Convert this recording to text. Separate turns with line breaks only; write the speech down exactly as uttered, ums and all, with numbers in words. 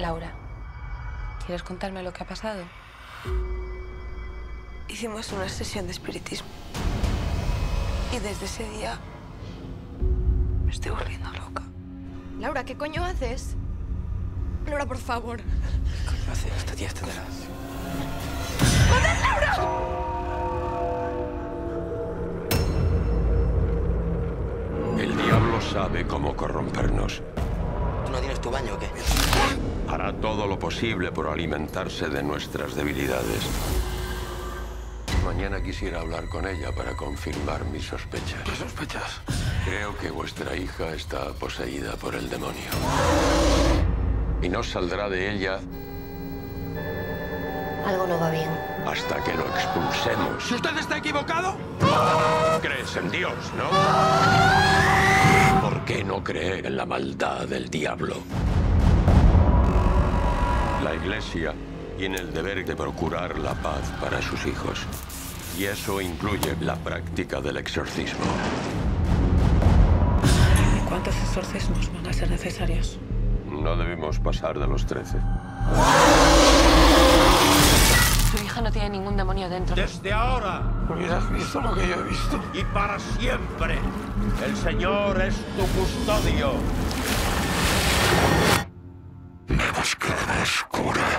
Laura, ¿quieres contarme lo que ha pasado?
Hicimos una sesión de espiritismo. Y desde ese día me estoy volviendo loca.
Laura, ¿qué coño haces? Laura, por favor.
¿Qué coño hace esta tía? Esta tela?
¡Joder, Laura!
El diablo sabe cómo corrompernos.
¿Tú no tienes tu baño o qué?
Hará todo lo posible por alimentarse de nuestras debilidades. Mañana quisiera hablar con ella para confirmar mis sospechas.
¿Qué sospechas?
Creo que vuestra hija está poseída por el demonio. Y no saldrá de ella
Algo no va bien.
hasta que lo expulsemos.
¿Si usted está equivocado?
Crees en Dios, ¿no? ¿Por qué no creer en la maldad del diablo? La Iglesia tiene el deber de procurar la paz para sus hijos. Y eso incluye la práctica del exorcismo.
¿Cuántos exorcismos van a ser necesarios?
No debemos pasar de los trece.
Tu hija no tiene ningún demonio dentro.
Desde ahora
Hubieras visto lo que yo he visto.
y para siempre, el Señor es tu custodio.
Me buscabas, cura.